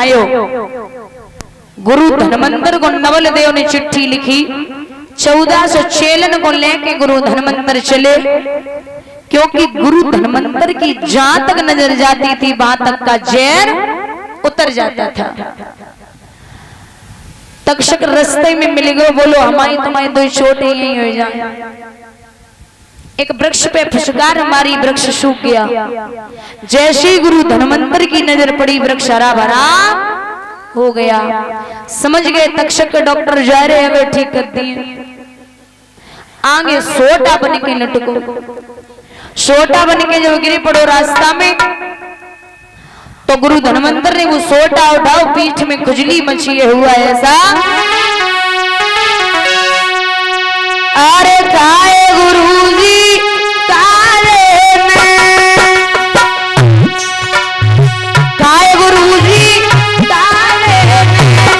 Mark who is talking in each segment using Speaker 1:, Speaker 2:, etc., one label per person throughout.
Speaker 1: आयो। गुरु धनवंतर को नवल देव ने चिट्ठी लिखी। 1400 चेलन को लेके गुरु धनवंतर चले, क्योंकि गुरु धनवंतर की जहां तक नजर जाती थी वहां तक का जहर उतर जाता था। तक्षक रास्ते में मिल गए, बोलो हमारी तुम्हारी दो छोटे यही हो जाए। एक वृक्ष पे फुसकार हमारी, वृक्ष सूख गया। जैसे ही गुरु धनवंतर की नजर पड़ी वृक्ष हरा भरा हो गया। समझ गए तक्षक के डॉक्टर जा रहे हैं, वे ठीक कर दिए। आगे सोटा बन के लटको, सोटा बन के जब गिरे पड़ो रास्ता में, तो गुरु धनवंतर ने वो सोटा उठाओ, पीठ में खुजली मची हुआ ऐसा। अरे काहे गुरुजी काले में, काहे गुरुजी काले में,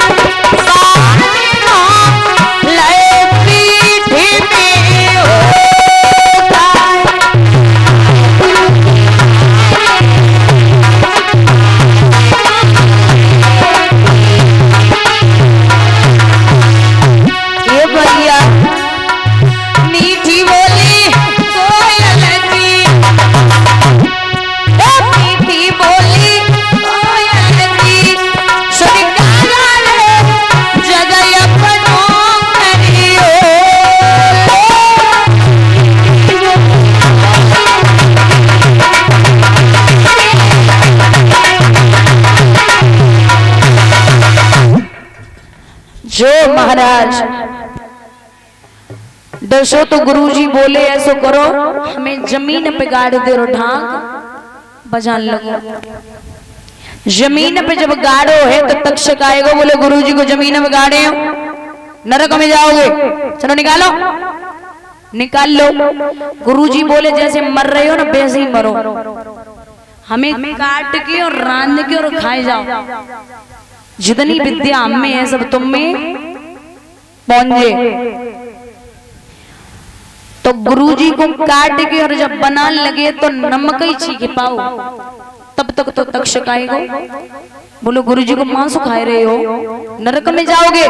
Speaker 1: लय पीठ में हो जो महाराज दसो तो गुरुजी बोले ऐसो करो, हमें जमीन पे गाड़ दे रो, ढाक बजान लगो। जमीन पे जब गाड़ो है तो तक्षक आएगा, बोले गुरुजी को जमीन में गाड़े हो, नरक में जाओगे, चलो निकालो, निकाल लो। गुरुजी बोले जैसे मर रहे हो ना वैसे ही मरो, हमें काट के और रांध के और खाए जाओ। जितनी विद्या हम में है सब तुम में पहुंचे। तो गुरुजी को काट के और जब बनाने लगे तो नमक ही छींक पाओ, तब तक तो तक्षक आएगा, बोलो गुरुजी को मांस खाए रहे हो, नरक में जाओगे।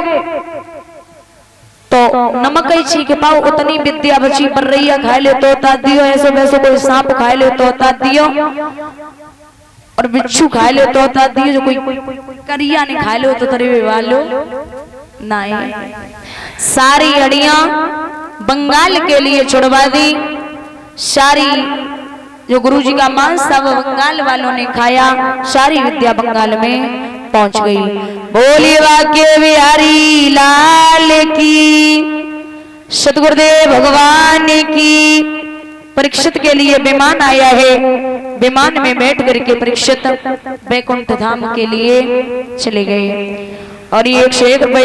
Speaker 1: तो नमक ही छींक पाओ, उतनी विद्या बची पर रही है, खा ले तो होता दियो, ऐसे वैसे कोई सांप खा ले तो होता दियो, और बिच्छू खा लो तो होता दियो, जो कोई करिया ने खा लो तो तरे वालो नहीं। सारी अड़ियां बंगाल के लिए छुड़वा दी, सारी जो गुरुजी का मांस था वो बंगाल वालों ने खाया, सारी विद्या बंगाल में पहुंच गई। बोली वाक्य बिहारी लाल की, सतगुरुदेव भगवान की। परीक्षित के लिए विमान आया है, विमान में बैठ करके परीक्षित बैकुंठ धाम के लिए चले गए। और ये 101